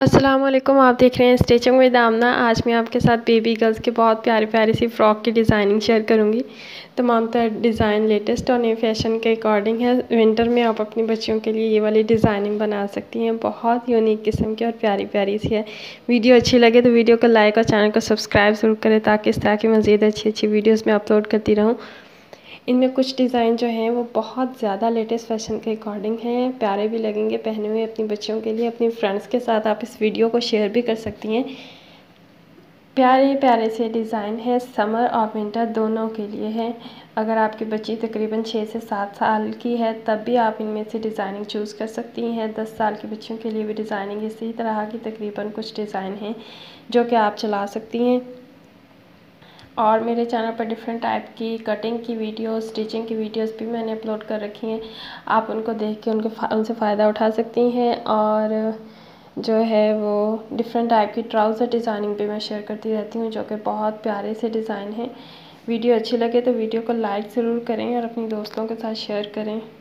अस्सलाम वालेकुम। आप देख रहे हैं स्टिचिंग विद आमना। आज मैं आपके साथ बेबी गर्ल्स के बहुत प्यारी प्यारी सी फ़्रॉक की डिज़ाइनिंग शेयर करूंगी। तमाम तरह डिज़ाइन लेटेस्ट और न्यू फैशन के अकॉर्डिंग है। विंटर में आप अपनी बच्चियों के लिए ये वाली डिज़ाइनिंग बना सकती हैं। बहुत यूनिक किस्म की और प्यारी प्यारी सी है। वीडियो अच्छी लगे तो वीडियो को लाइक और चैनल को सब्सक्राइब ज़रूर करें ताकि इस तरह की मज़ीद अच्छी अच्छी वीडियोज़ मैं अपलोड करती रहूँ। इनमें कुछ डिज़ाइन जो हैं वो बहुत ज़्यादा लेटेस्ट फैशन के अकॉर्डिंग हैं, प्यारे भी लगेंगे पहने हुए अपनी बच्चियों के लिए। अपनी फ्रेंड्स के साथ आप इस वीडियो को शेयर भी कर सकती हैं। प्यारे प्यारे से डिज़ाइन है, समर और विंटर दोनों के लिए है। अगर आपकी बच्ची तकरीबन 6 से 7 साल की है तब भी आप इनमें से डिज़ाइनिंग चूज़ कर सकती हैं। 10 साल की बच्चियों के लिए भी डिज़ाइनिंग इसी तरह की तकरीबन कुछ डिज़ाइन हैं जो कि आप चला सकती हैं। और मेरे चैनल पर डिफरेंट टाइप की कटिंग की वीडियोस, स्टिचिंग की वीडियोस भी मैंने अपलोड कर रखी हैं। आप उनको देख के उनसे फ़ायदा उठा सकती हैं। और जो है वो डिफरेंट टाइप की ट्राउज़र डिज़ाइनिंग भी मैं शेयर करती रहती हूँ जो कि बहुत प्यारे से डिज़ाइन हैं। वीडियो अच्छी लगे तो वीडियो को लाइक ज़रूर करें और अपने दोस्तों के साथ शेयर करें।